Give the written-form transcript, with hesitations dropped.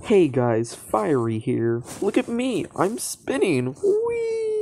Hey guys, Firey here. Look at me, I'm spinning. Whee!